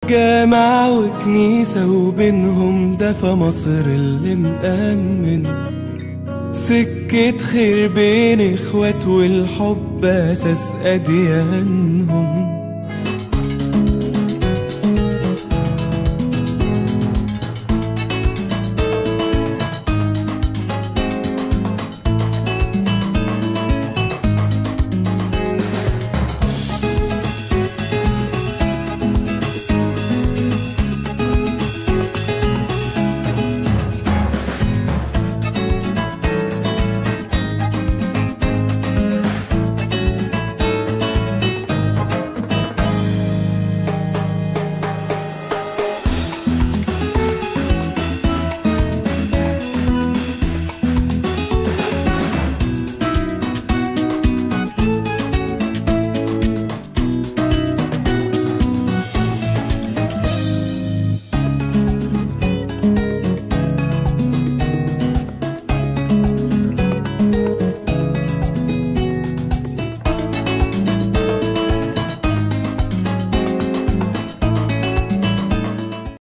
جامع وكنيسة وبينهم دفى مصر اللي مأمن، سكة خير بين اخوات والحب اساس اديانهم.